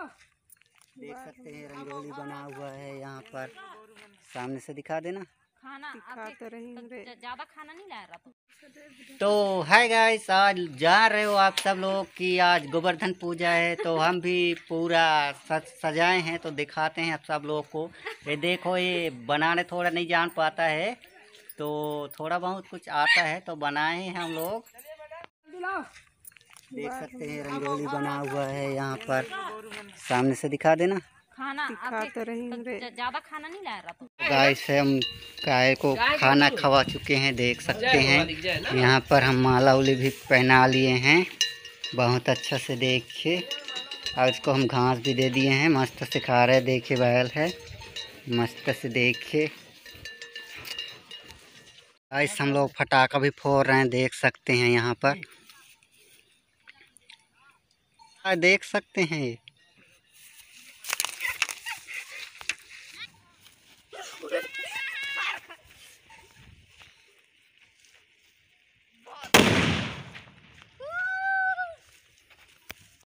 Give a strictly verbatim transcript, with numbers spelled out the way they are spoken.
देख सकते हैं रंगोली बना हुआ है यहाँ पर। सामने से दिखा देना। खाना दिखा तो रही हूँ रे। ज्यादा खाना नहीं ला रहा तो तो हाय गाइस, आज जा रहे हो आप सब लोग कि आज गोवर्धन पूजा है, तो हम भी पूरा सज सजाए हैं तो दिखाते हैं आप सब लोग को। ये देखो, ये बनाने थोड़ा नहीं जान पाता है तो थोड़ा बहुत कुछ आता है तो बनाए हैं हम लोग। देख सकते हैं रंगोली बना हुआ है यहाँ पर। सामने से दिखा देना। खाना दिखा तो रही हूँ रे। ज्यादा खाना नहीं ला रहा तो गाइस हम गाय को खाना खवा चुके हैं, देख सकते हैं। यहाँ पर हम माला उली भी पहना लिए हैं, बहुत अच्छा से देखिए। और इसको हम घास भी दे दिए हैं, मस्त से खा रहे हैं। देखिए बैल है, मस्त से देखिए। गाइस हम लोग फटाका भी फोड़ रहे हैं, देख सकते हैं यहाँ पर। देख सकते हैं।